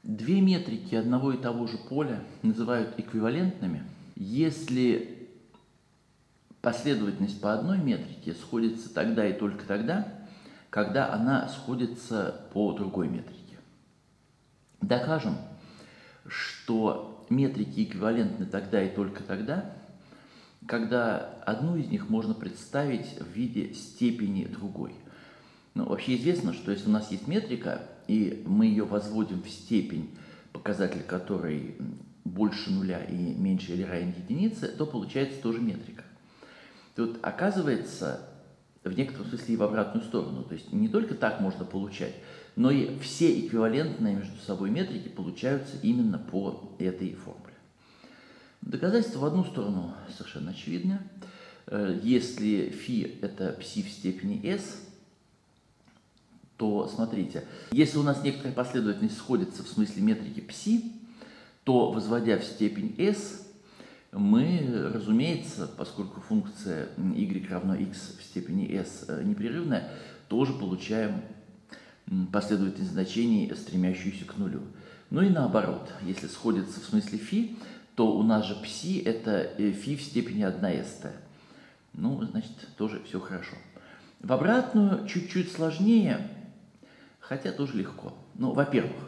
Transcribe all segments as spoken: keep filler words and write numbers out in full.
Две метрики одного и того же поля называют эквивалентными, если последовательность по одной метрике сходится тогда и только тогда, когда она сходится по другой метрике. Докажем, что метрики эквивалентны тогда и только тогда, когда одну из них можно представить в виде степени другой. Ну, вообще известно, что если у нас есть метрика, и мы ее возводим в степень, показатель которой больше нуля и меньше или равен единице, то получается тоже метрика. Тут оказывается, в некотором смысле и в обратную сторону. То есть не только так можно получать, но и все эквивалентные между собой метрики получаются именно по этой формуле. Доказательство в одну сторону совершенно очевидно. Если φ это пси в степени s, то смотрите, если у нас некоторая последовательность сходится в смысле метрики пси, то, возводя в степень s, мы, разумеется, поскольку функция y равно x в степени s непрерывная, тоже получаем последовательность значений, стремящуюся к нулю. Ну и наоборот, если сходится в смысле φ, то у нас же пси это φ в степени один эс тэ. Ну, значит, тоже все хорошо. В обратную чуть-чуть сложнее, хотя тоже легко. Ну, во-первых,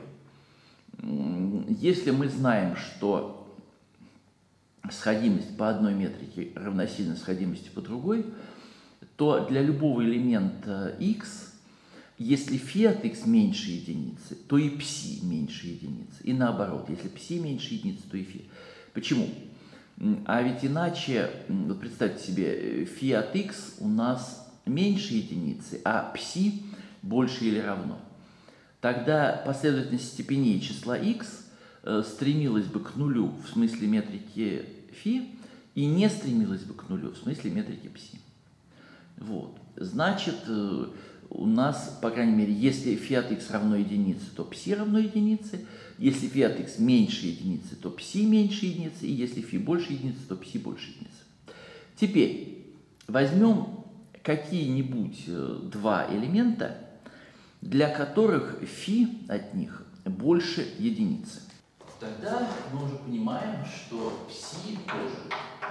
если мы знаем, что сходимость по одной метрике равносильна сходимости по другой, то для любого элемента x, если φ от x меньше единицы, то и пси меньше единицы. И наоборот, если пси меньше единицы, то и φ. Почему? А ведь иначе, вот представьте себе, φ от x у нас меньше единицы, а пси больше или равно. Тогда последовательность степеней числа x стремилась бы к нулю в смысле метрики φ и не стремилась бы к нулю в смысле метрики пси. Вот. Значит, у нас, по крайней мере, если φ от x равно единице, то пси равно единице. Если φ от x меньше единицы, то пси меньше единицы. И если φ больше единицы, то пси больше единицы. Теперь возьмем какие-нибудь два элемента, для которых φ от них больше единицы. Тогда мы уже понимаем, что пси тоже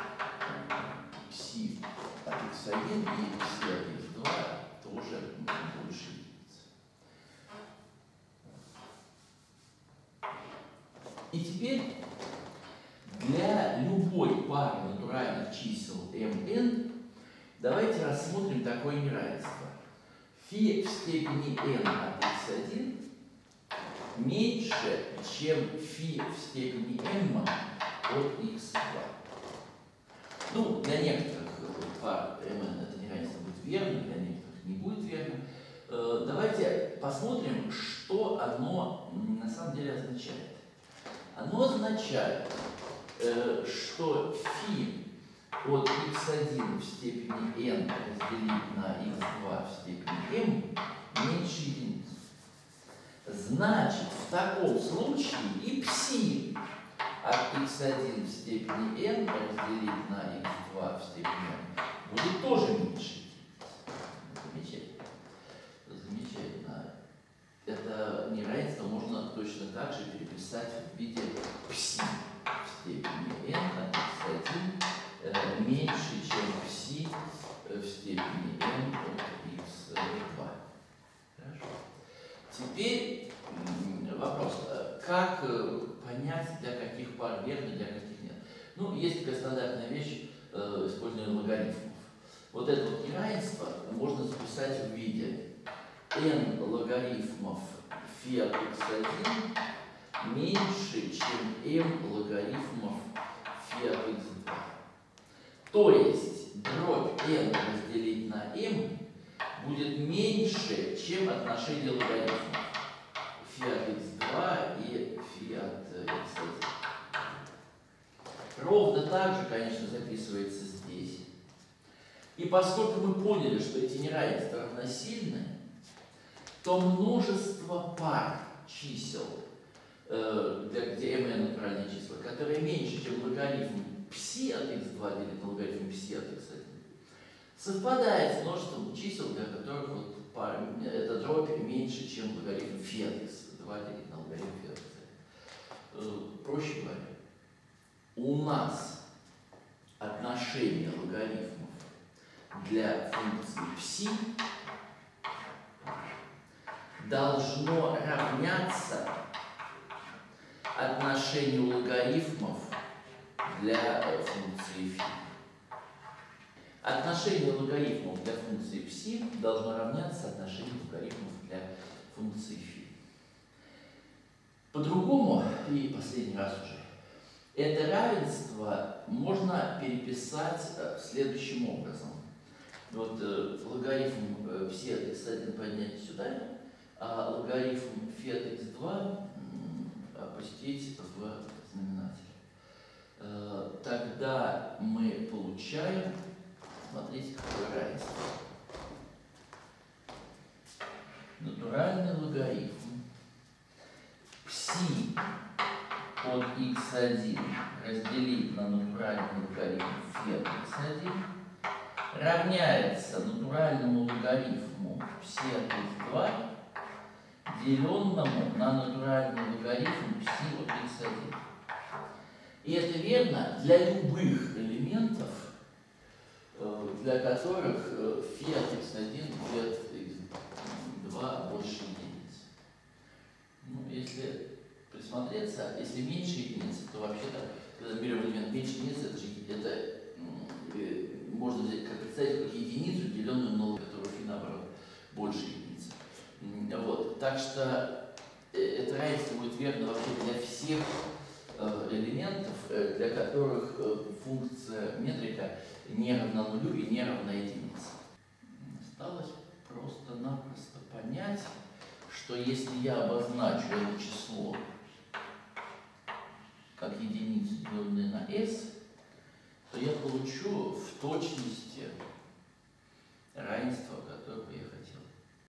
пси от икс один и пси от икс два тоже больше единицы. И теперь для любой пары натуральных чисел mn давайте рассмотрим такое неравенство. φ в степени n от икс один меньше, чем φ в степени m от икс два. Ну, для некоторых пар mn это неравенство будет верным, для некоторых не будет верным. Давайте посмотрим, что оно на самом деле означает. Оно означает, что φ от икс один в степени n разделить на икс два в степени m меньше единицы. Значит, в таком случае и пси от икс один в степени n разделить на икс два в степени m будет тоже меньше единицы. Замечательно. Замечательно. Это неравенство можно точно так же переписать в виде пси в степени n от икс один меньше, чем пси в степени n от икс два. Хорошо. Теперь вопрос, как понять, для каких пар верно, для каких нет. Ну, есть такая стандартная вещь, использование логарифмов. Вот это вот неравенство можно записать в виде n логарифмов φ от икс один меньше, чем m логарифмов φ от икс два. То есть дробь n разделить на m будет меньше, чем отношение логарифмов φ от икс два и φ от икс один. Ровно так же, конечно, записывается здесь. И поскольку мы поняли, что эти неравенства равносильны, то множество пар чисел, где mn натуральные числа, которые меньше, чем логарифм пси от икс два делить на логарифм пси от икс один, совпадает с множеством чисел, для которых вот пара, эта дробь меньше, чем логарифм φ от икс два делить на логарифм φ от икс один. нас отношение логарифмов для функции пси должно равняться отношению логарифмов для функции φ. Отношение логарифмов для функции пси должно равняться отношению логарифмов для функции φ. По-другому, и последний раз уже, это равенство можно переписать следующим образом. Вот э, логарифм э, пси от икс один поднять сюда, а логарифм φ от икс два опустить в знаменатель. Э, тогда мы получаем, смотрите, какое равенство. Натуральный логарифм пси от икс один разделить на натуральный логарифм φ от икс один равняется натуральному логарифму пси от икс два, деленному на натуральный логарифм пси от икс один. И это верно для любых элементов, для которых φ от икс один, φ от икс два больше единицы. Ну, если присмотреться, если меньше единицы, то вообще-то, когда мы берем элемент меньше единицы, это же это, можно взять, как представить, как единицу, деленную на логарифм, которую φ наоборот больше единицы. Вот. Так что это равенство будет верно вообще для всех элементов, для которых функция метрика не равна нулю и не равна единице. Осталось просто-напросто понять, что если я обозначу это число как единицу, деленное на s, то я получу в точности